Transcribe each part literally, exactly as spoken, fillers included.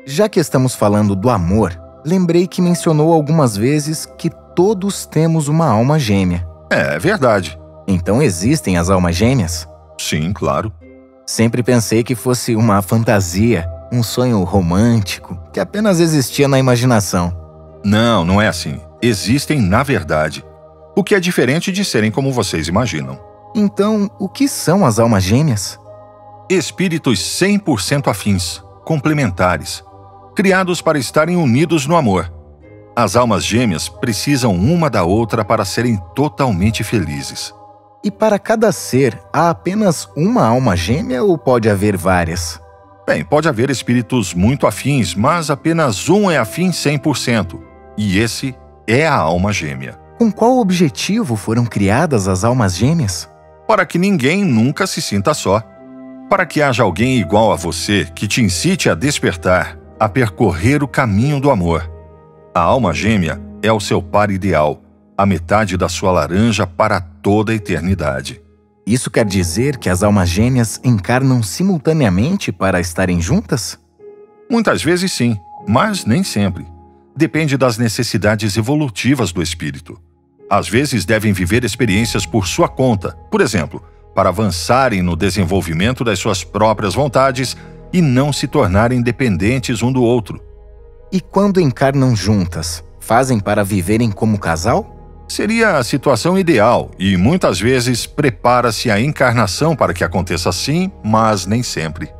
Já que estamos falando do amor, lembrei que mencionou algumas vezes que todos temos uma alma gêmea. É, é verdade. Então existem as almas gêmeas? Sim, claro. Sempre pensei que fosse uma fantasia, um sonho romântico, que apenas existia na imaginação. Não, não é assim. Existem na verdade. O que é diferente de serem como vocês imaginam. Então, o que são as almas gêmeas? Espíritos cem por cento afins, complementares, criados para estarem unidos no amor. As almas gêmeas precisam uma da outra para serem totalmente felizes. E para cada ser, há apenas uma alma gêmea ou pode haver várias? Bem, pode haver espíritos muito afins, mas apenas um é afim cem por cento. E esse é a alma gêmea. Com qual objetivo foram criadas as almas gêmeas? Para que ninguém nunca se sinta só. Para que haja alguém igual a você que te incite a despertar, a percorrer o caminho do amor. A alma gêmea é o seu par ideal, a metade da sua laranja para toda a eternidade. Isso quer dizer que as almas gêmeas encarnam simultaneamente para estarem juntas? Muitas vezes sim, mas nem sempre. Depende das necessidades evolutivas do espírito. Às vezes devem viver experiências por sua conta, por exemplo, para avançarem no desenvolvimento das suas próprias vontades e não se tornarem dependentes um do outro. E quando encarnam juntas, fazem para viverem como casal? Seria a situação ideal e, muitas vezes, prepara-se a encarnação para que aconteça assim, mas nem sempre.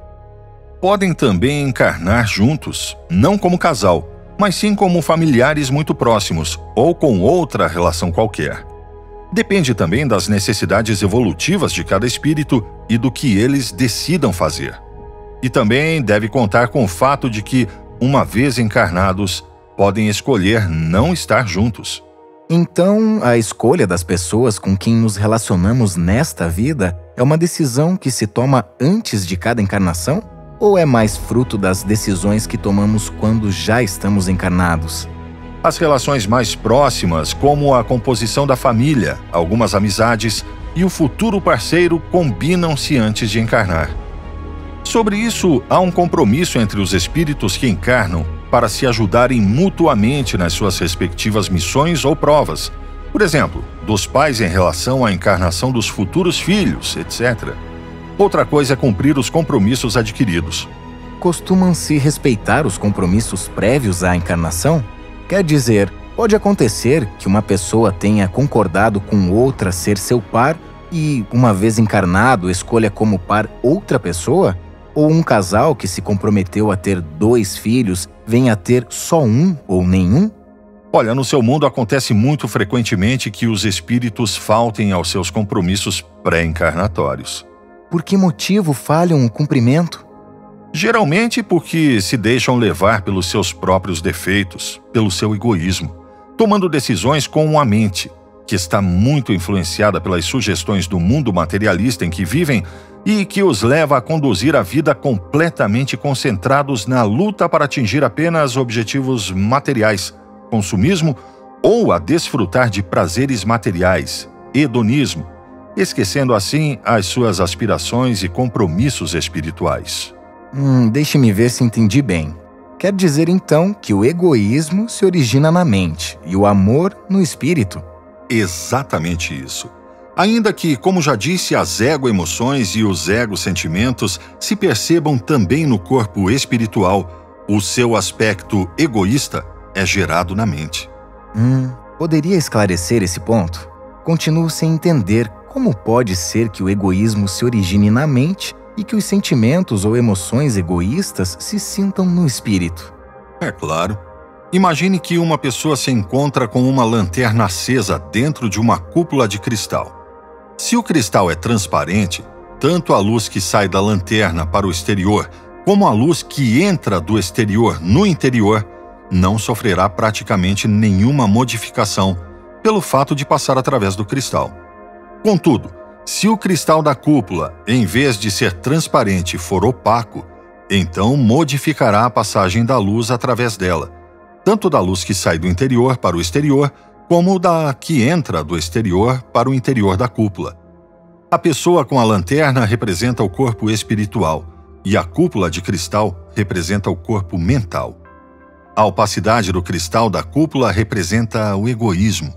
Podem também encarnar juntos, não como casal, mas sim como familiares muito próximos ou com outra relação qualquer. Depende também das necessidades evolutivas de cada espírito e do que eles decidam fazer. E também deve contar com o fato de que, uma vez encarnados, podem escolher não estar juntos. Então, a escolha das pessoas com quem nos relacionamos nesta vida é uma decisão que se toma antes de cada encarnação? Ou é mais fruto das decisões que tomamos quando já estamos encarnados? As relações mais próximas, como a composição da família, algumas amizades e o futuro parceiro, combinam-se antes de encarnar. Sobre isso, há um compromisso entre os espíritos que encarnam para se ajudarem mutuamente nas suas respectivas missões ou provas. Por exemplo, dos pais em relação à encarnação dos futuros filhos, etcétera. Outra coisa é cumprir os compromissos adquiridos. Costumam-se respeitar os compromissos prévios à encarnação? Quer dizer, pode acontecer que uma pessoa tenha concordado com outra ser seu par e, uma vez encarnado, escolha como par outra pessoa? Ou um casal que se comprometeu a ter dois filhos venha a ter só um ou nenhum? Olha, no seu mundo acontece muito frequentemente que os espíritos faltem aos seus compromissos pré-encarnatórios. Por que motivo falham o cumprimento? Geralmente porque se deixam levar pelos seus próprios defeitos, pelo seu egoísmo, tomando decisões com a mente, que está muito influenciada pelas sugestões do mundo materialista em que vivem e que os leva a conduzir a vida completamente concentrados na luta para atingir apenas objetivos materiais, consumismo ou a desfrutar de prazeres materiais, hedonismo, esquecendo assim as suas aspirações e compromissos espirituais. Hum, deixe-me ver se entendi bem. Quer dizer então que o egoísmo se origina na mente e o amor no espírito? Exatamente isso. Ainda que, como já disse, as ego-emoções e os ego-sentimentos se percebam também no corpo espiritual, o seu aspecto egoísta é gerado na mente. Hum, poderia esclarecer esse ponto? Continuo sem entender como pode ser que o egoísmo se origine na mente e que os sentimentos ou emoções egoístas se sintam no espírito. É claro. Imagine que uma pessoa se encontra com uma lanterna acesa dentro de uma cúpula de cristal. Se o cristal é transparente, tanto a luz que sai da lanterna para o exterior, como a luz que entra do exterior no interior, não sofrerá praticamente nenhuma modificação pelo fato de passar através do cristal. Contudo, se o cristal da cúpula, em vez de ser transparente, for opaco, então modificará a passagem da luz através dela, tanto da luz que sai do interior para o exterior, como da que entra do exterior para o interior da cúpula. A pessoa com a lanterna representa o corpo espiritual, e a cúpula de cristal representa o corpo mental. A opacidade do cristal da cúpula representa o egoísmo.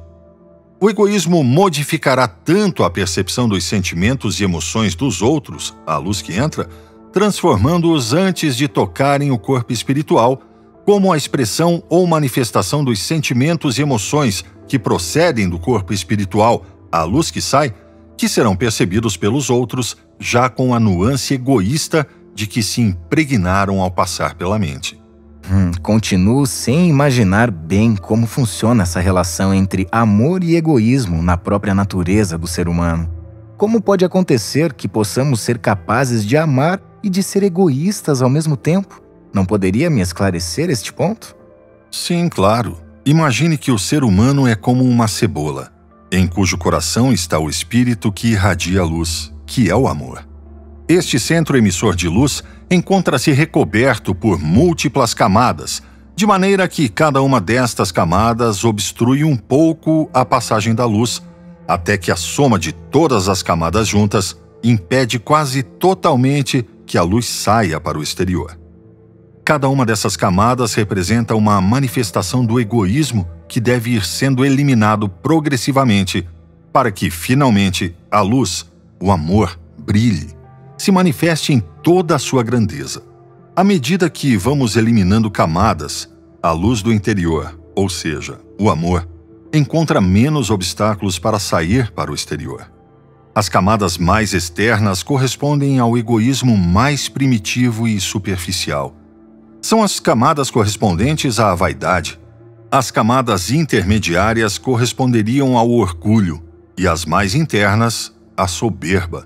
O egoísmo modificará tanto a percepção dos sentimentos e emoções dos outros, a luz que entra, transformando-os antes de tocarem o corpo espiritual, como a expressão ou manifestação dos sentimentos e emoções que procedem do corpo espiritual, a luz que sai, que serão percebidos pelos outros já com a nuance egoísta de que se impregnaram ao passar pela mente. Hum, continuo sem imaginar bem como funciona essa relação entre amor e egoísmo na própria natureza do ser humano. Como pode acontecer que possamos ser capazes de amar e de ser egoístas ao mesmo tempo? Não poderia me esclarecer este ponto? Sim, claro. Imagine que o ser humano é como uma cebola, em cujo coração está o espírito que irradia a luz, que é o amor. Este centro emissor de luz encontra-se recoberto por múltiplas camadas, de maneira que cada uma destas camadas obstrui um pouco a passagem da luz, até que a soma de todas as camadas juntas impede quase totalmente que a luz saia para o exterior. Cada uma dessas camadas representa uma manifestação do egoísmo que deve ir sendo eliminado progressivamente para que, finalmente, a luz, o amor, brilhe, se manifeste em toda a sua grandeza. À medida que vamos eliminando camadas, a luz do interior, ou seja, o amor, encontra menos obstáculos para sair para o exterior. As camadas mais externas correspondem ao egoísmo mais primitivo e superficial. São as camadas correspondentes à vaidade. As camadas intermediárias corresponderiam ao orgulho e as mais internas, à soberba.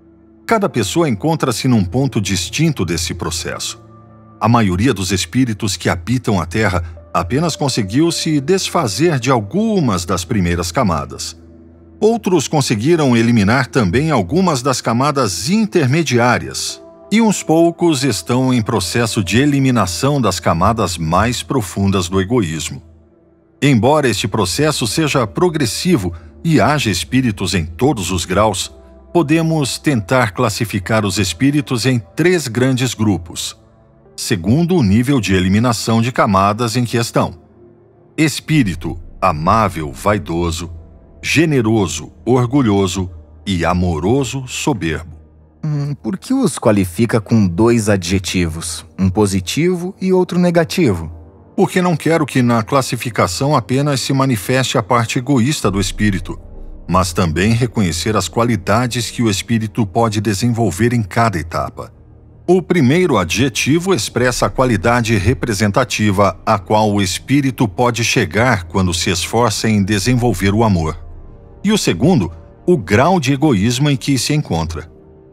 Cada pessoa encontra-se num ponto distinto desse processo. A maioria dos espíritos que habitam a Terra apenas conseguiu se desfazer de algumas das primeiras camadas. Outros conseguiram eliminar também algumas das camadas intermediárias, e uns poucos estão em processo de eliminação das camadas mais profundas do egoísmo. Embora este processo seja progressivo e haja espíritos em todos os graus, podemos tentar classificar os espíritos em três grandes grupos, segundo o nível de eliminação de camadas em que estão: espírito amável, vaidoso, generoso, orgulhoso e amoroso, soberbo. Hum, por que os qualifica com dois adjetivos, um positivo e outro negativo? Porque não quero que na classificação apenas se manifeste a parte egoísta do espírito, mas também reconhecer as qualidades que o espírito pode desenvolver em cada etapa. O primeiro adjetivo expressa a qualidade representativa a qual o espírito pode chegar quando se esforça em desenvolver o amor. E o segundo, o grau de egoísmo em que se encontra.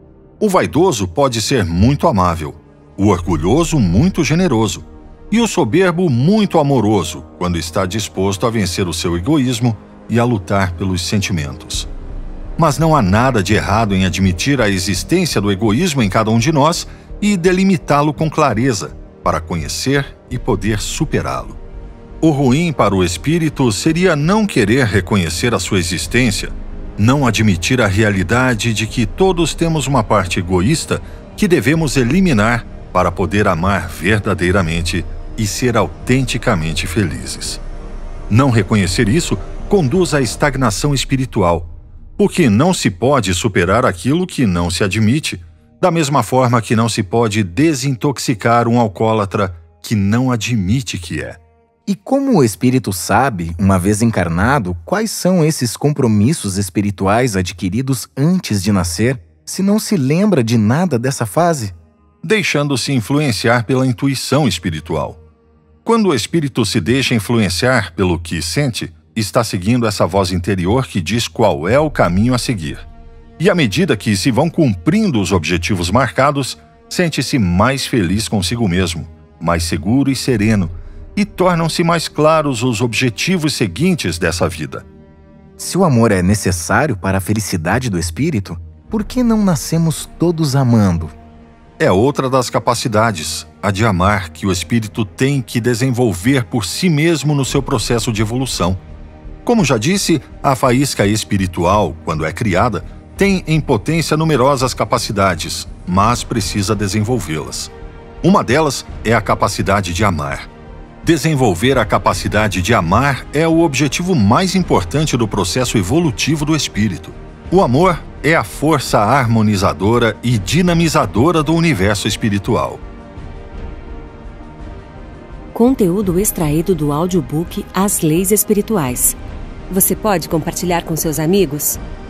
O vaidoso pode ser muito amável, o orgulhoso muito generoso, e o soberbo muito amoroso, quando está disposto a vencer o seu egoísmo e a lutar pelos sentimentos. Mas não há nada de errado em admitir a existência do egoísmo em cada um de nós e delimitá-lo com clareza, para conhecer e poder superá-lo. O ruim para o espírito seria não querer reconhecer a sua existência, não admitir a realidade de que todos temos uma parte egoísta que devemos eliminar para poder amar verdadeiramente e ser autenticamente felizes. Não reconhecer isso conduz à estagnação espiritual, porque não se pode superar aquilo que não se admite, da mesma forma que não se pode desintoxicar um alcoólatra que não admite que é. E como o espírito sabe, uma vez encarnado, quais são esses compromissos espirituais adquiridos antes de nascer, se não se lembra de nada dessa fase? Deixando-se influenciar pela intuição espiritual. Quando o espírito se deixa influenciar pelo que sente, está seguindo essa voz interior que diz qual é o caminho a seguir. E à medida que se vão cumprindo os objetivos marcados, sente-se mais feliz consigo mesmo, mais seguro e sereno, e tornam-se mais claros os objetivos seguintes dessa vida. Se o amor é necessário para a felicidade do espírito, por que não nascemos todos amando? É outra das capacidades, a de amar, que o espírito tem que desenvolver por si mesmo no seu processo de evolução. Como já disse, a faísca espiritual, quando é criada, tem em potência numerosas capacidades, mas precisa desenvolvê-las. Uma delas é a capacidade de amar. Desenvolver a capacidade de amar é o objetivo mais importante do processo evolutivo do espírito. O amor é a força harmonizadora e dinamizadora do universo espiritual. Conteúdo extraído do audiobook As Leis Espirituais. Você pode compartilhar com seus amigos?